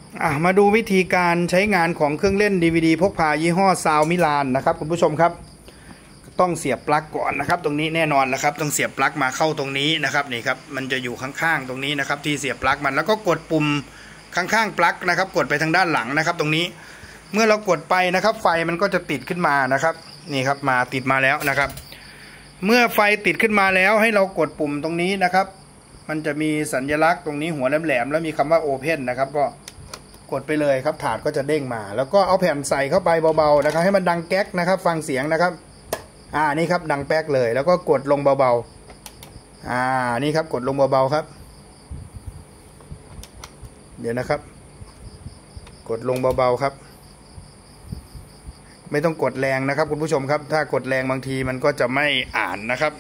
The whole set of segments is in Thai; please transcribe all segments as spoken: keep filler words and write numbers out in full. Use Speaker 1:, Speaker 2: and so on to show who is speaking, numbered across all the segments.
Speaker 1: อ่ะมาดูวิธีการใช้งานของเครื่องเล่น ดี วี ดี พกพายี่ห้อซาวมิลานนะครับคุณผู้ชมครับต้องเสียบปลั๊กก่อนนะครับตรงนี้แน่นอนแล้วครับต้องเสียบปลั๊กมาเข้าตรงนี้นะครับนี่ครับมันจะอยู่ข้างๆตรงนี้นะครับที่เสียบปลั๊กมันแล้วก็กดปุ่มข้างๆปลั๊กนะครับกดไปทางด้านหลังนะครับตรงนี้เมื่อเรากดไปนะครับไฟมันก็จะติดขึ้นมานะครับนี่ครับมาติดมาแล้วนะครับเมื่อไฟติดขึ้นมาแล้วให้เรากดปุ่มตรงนี้นะครับมันจะมีสัญลักษณ์ตรงนี้หัวแหลมๆแล้วมีคำว่า Open นะครับก็กดไปเลยครับถาดก็จะเด้งมาแล้วก็เอาแผ่นใส่เข้าไปเบาๆนะครับให้มันดังแก๊กนะครับฟังเสียงนะครับอ่านี่ครับดังแป๊กเลยแล้วก็กดลงเบาๆอ่านี่ครับกดลงเบาๆครับเดี๋ยวนะครับกดลงเบาๆครับไม่ต้องกดแรงนะครับคุณผู้ชมครับถ้ากดแรงบางทีมันก็จะไม่อ่านนะครับ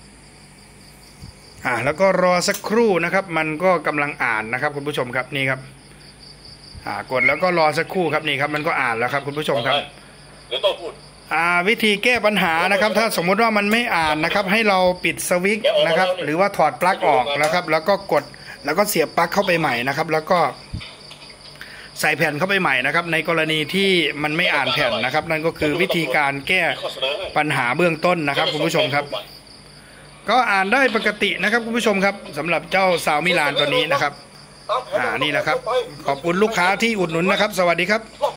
Speaker 1: อ่าแล้วก็รอสักครู่นะครับมันก็กำลังอ่านนะครับคุณผู้ชมครับนี่ครับอ่ากดแล้วก็รอสักครู่ครับนี่ครับมันก็อ่านแล้วครับคุณผู้ชมครับ
Speaker 2: เดี๋ยวต้องพูด
Speaker 1: อ่าวิธีแก้ปัญหานะครับถ้าสมมุติว่ามันไม่อ่านนะครับให้เราปิดสวิตช์นะครับหรือว่าถอดปลั๊กออกนะครับแล้วก็กดแล้วก็เสียบปลั๊กเข้าไปใหม่นะครับแล้วก็ใส่แผ่นเข้าไปใหม่นะครับในกรณีที่มันไม่อ่านแผ่นนะครับนั่นก็คือวิธีการแก้ปัญหาเบื้องต้นนะครับคุณผู้ชมครับก็อ่านได้ปกตินะครับคุณผู้ชมครับสำหรับเจ้าซาวมิลานตัวนี้นะครับอ่านี่แหละครับขอบคุณลูกค้าที่อุดหนุนนะครับสวัสดีครับ